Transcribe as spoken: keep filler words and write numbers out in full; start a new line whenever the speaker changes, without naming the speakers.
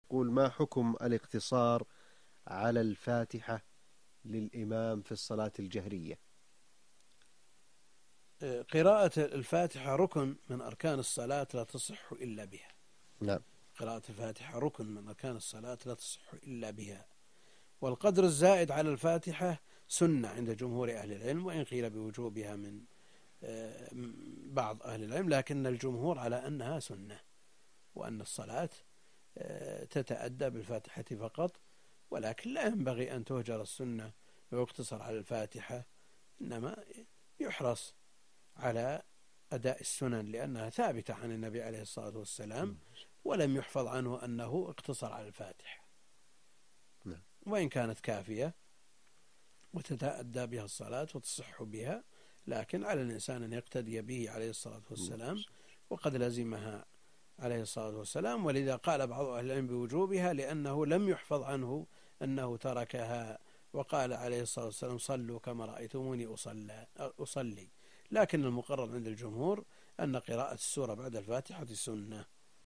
قول ما حكم الاقتصار على الفاتحة للإمام في الصلاة الجهرية؟
قراءة الفاتحة ركن من أركان الصلاة لا تصح إلا بها.
نعم.
قراءة الفاتحة ركن من أركان الصلاة لا تصح إلا بها. والقدر الزائد على الفاتحة سنة عند جمهور أهل العلم، وإن قيل بوجوبها من بعض أهل العلم، لكن الجمهور على أنها سنة، وأن الصلاة تتأدى بالفاتحة فقط، ولكن لا ينبغي أن تهجر السنة ويقتصر على الفاتحة، إنما يحرص على أداء السنن لأنها ثابتة عن النبي عليه الصلاة والسلام، ولم يحفظ عنه أنه اقتصر على الفاتحة، وإن كانت كافية وتتأدى بها الصلاة وتصح بها، لكن على الإنسان أن يقتدي به عليه الصلاة والسلام، وقد لزمها عليه الصلاة والسلام. ولذا قال بعض أهل العلم بوجوبها لأنه لم يحفظ عنه أنه تركها، وقال عليه الصلاة والسلام صلوا كما رأيتموني أصلي. لكن المقرر عند الجمهور أن قراءة السورة بعد الفاتحة سنة.